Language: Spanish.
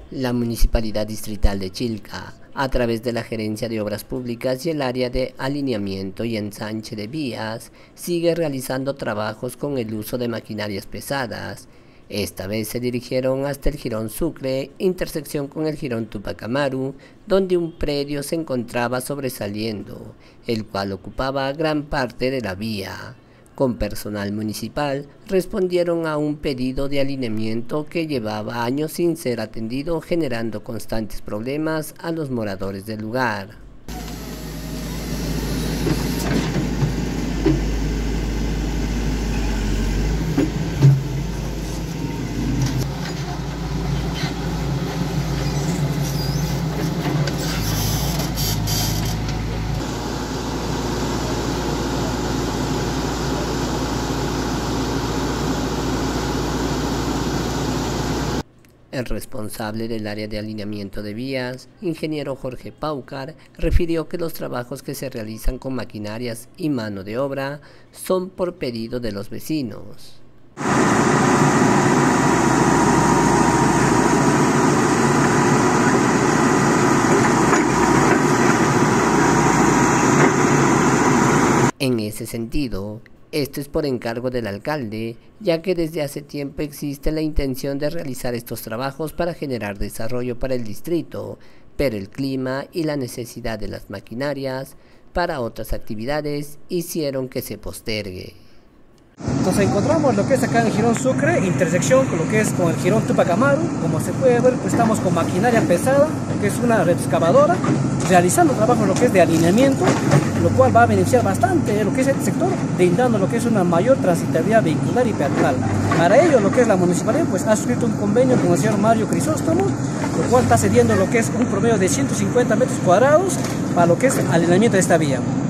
La Municipalidad Distrital de Chilca, a través de la Gerencia de Obras Públicas y el área de alineamiento y ensanche de vías, sigue realizando trabajos con el uso de maquinarias pesadas. Esta vez se dirigieron hasta el Jirón Sucre, intersección con el Jirón Tupac Amaru, donde un predio se encontraba sobresaliendo, el cual ocupaba gran parte de la vía. Con personal municipal respondieron a un pedido de alineamiento que llevaba años sin ser atendido, generando constantes problemas a los moradores del lugar. El responsable del área de alineamiento de vías, ingeniero Jorge Paucar, refirió que los trabajos que se realizan con maquinarias y mano de obra son por pedido de los vecinos. En ese sentido, esto es por encargo del alcalde, ya que desde hace tiempo existe la intención de realizar estos trabajos para generar desarrollo para el distrito, pero el clima y la necesidad de las maquinarias para otras actividades hicieron que se postergue. Nos encontramos lo que es acá en el Jirón Sucre, intersección con lo que es con el Jirón Tupac Amaru. Como se puede ver, pues estamos con maquinaria pesada, lo que es una excavadora, realizando trabajo lo que es de alineamiento, lo cual va a beneficiar bastante lo que es el sector, brindando lo que es una mayor transitabilidad vehicular y peatonal. Para ello, lo que es la municipalidad, pues ha suscrito un convenio con el señor Mario Crisóstomo, lo cual está cediendo lo que es un promedio de 150 metros cuadrados para lo que es alineamiento de esta vía.